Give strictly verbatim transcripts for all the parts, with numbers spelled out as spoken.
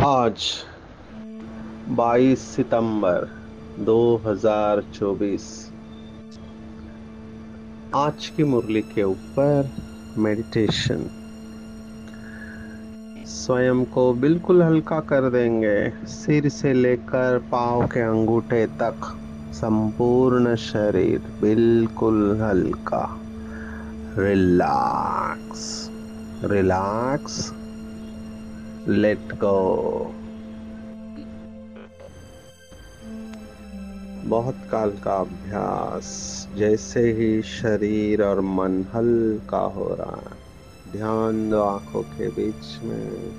आज बाईस सितंबर दो हज़ार चौबीस। आज की मुरली के ऊपर मेडिटेशन। स्वयं को बिल्कुल हल्का कर देंगे। सिर से लेकर पाँव के अंगूठे तक संपूर्ण शरीर बिल्कुल हल्का। Relax relax, let go. बहुत काल का अभ्यास। जैसे ही शरीर और मन हल्का हो रहा है, ध्यान दो आंखों के बीच में।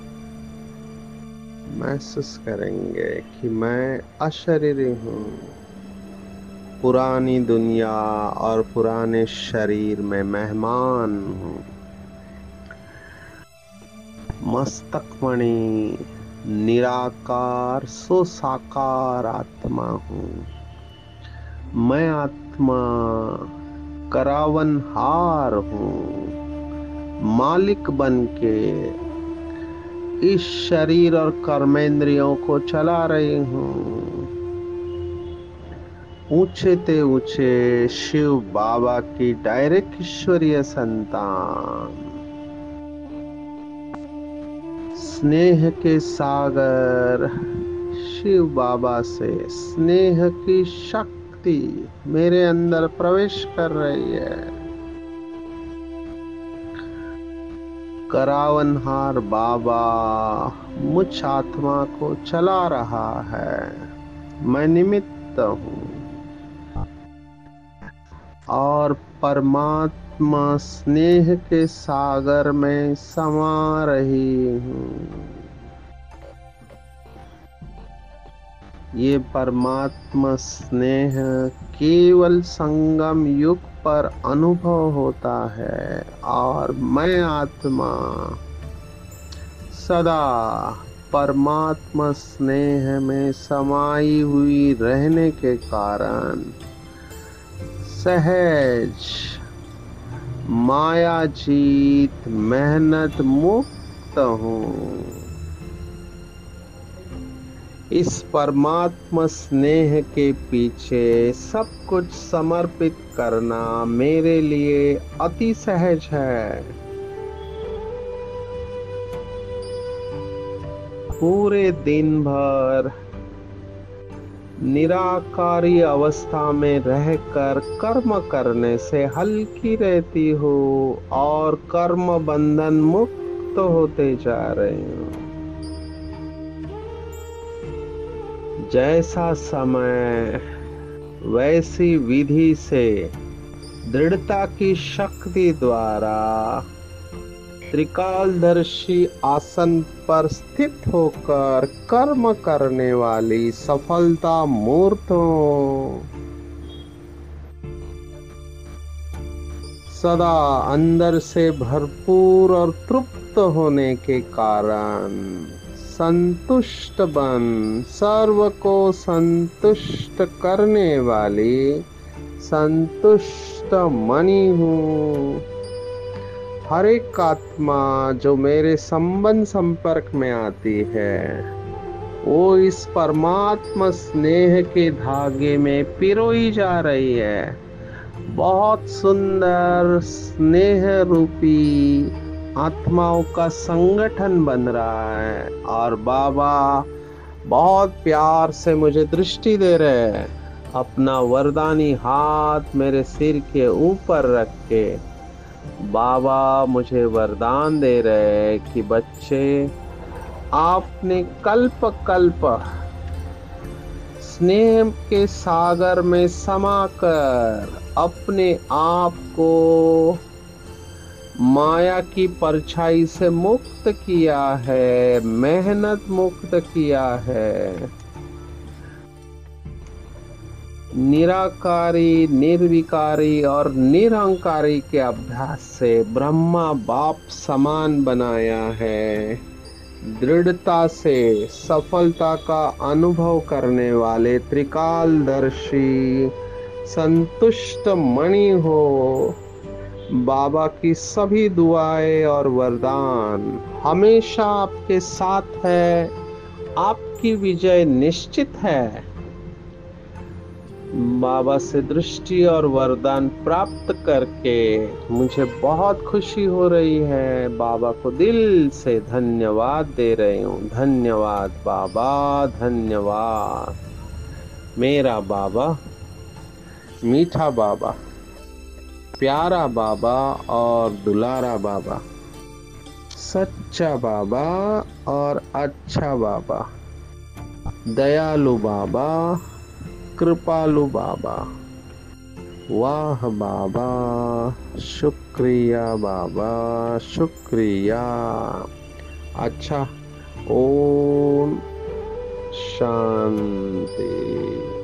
महसूस करेंगे कि मैं अशरीरी हूँ। पुरानी दुनिया और पुराने शरीर में मेहमान हूँ। मस्तक मणि निराकार सो साकार आत्मा हूँ। मैं आत्मा करावनहार हूँ। मालिक बन के इस शरीर और कर्मेंद्रियों को चला रही हूँ। ऊंचे ते ऊंचे शिव बाबा की डायरेक्ट ईश्वरीय संतान। स्नेह के सागर शिव बाबा से स्नेह की शक्ति मेरे अंदर प्रवेश कर रही है। करावनहार बाबा मुझ आत्मा को चला रहा है। मैं निमित्त हूँ और परमात्मा स्नेह के सागर में समा रही हूँ। ये परमात्मा स्नेह केवल संगम युग पर अनुभव होता है और मैं आत्मा सदा परमात्मा स्नेह में समाई हुई रहने के कारण सहज माया जीत मेहनत मुक्त हूँ। इस परमात्मा स्नेह के पीछे सब कुछ समर्पित करना मेरे लिए अति सहज है। पूरे दिन भर निराकारी अवस्था में रहकर कर्म करने से हल्की रहती हो और कर्म बंधन मुक्त होते जा रही हूँ। जैसा समय वैसी विधि से दृढ़ता की शक्ति द्वारा त्रिकालदर्शी आसन पर स्थित होकर कर्म करने वाली सफलता मूर्त हूँ। सदा अंदर से भरपूर और तृप्त होने के कारण संतुष्ट बन सर्व को संतुष्ट करने वाली संतुष्ट मणि हूँ। हर एक आत्मा जो मेरे संबंध संपर्क में आती है वो इस परमात्मा स्नेह के धागे में पिरोई जा रही है। बहुत सुंदर स्नेह रूपी आत्माओं का संगठन बन रहा है और बाबा बहुत प्यार से मुझे दृष्टि दे रहे हैं। अपना वरदानी हाथ मेरे सिर के ऊपर रख के बाबा मुझे वरदान दे रहे हैं कि बच्चे, आपने कल्प कल्प स्नेह के सागर में समाकर अपने आप को माया की परछाई से मुक्त किया है, मेहनत मुक्त किया है। निराकारी, निर्विकारी और निरंकारी के अभ्यास से ब्रह्मा बाप समान बनाया है। दृढ़ता से सफलता का अनुभव करने वाले त्रिकालदर्शी संतुष्ट मणि हो। बाबा की सभी दुआएं और वरदान हमेशा आपके साथ है आपकी विजय निश्चित है। बाबा से दृष्टि और वरदान प्राप्त करके मुझे बहुत खुशी हो रही है। बाबा को दिल से धन्यवाद दे रही हूँ। धन्यवाद बाबा, धन्यवाद। मेरा बाबा, मीठा बाबा, प्यारा बाबा और दुलारा बाबा, सच्चा बाबा और अच्छा बाबा, दयालु बाबा, कृपालु बाबा, वाह बाबा, शुक्रिया बाबा, शुक्रिया। अच्छा, ओम शांति।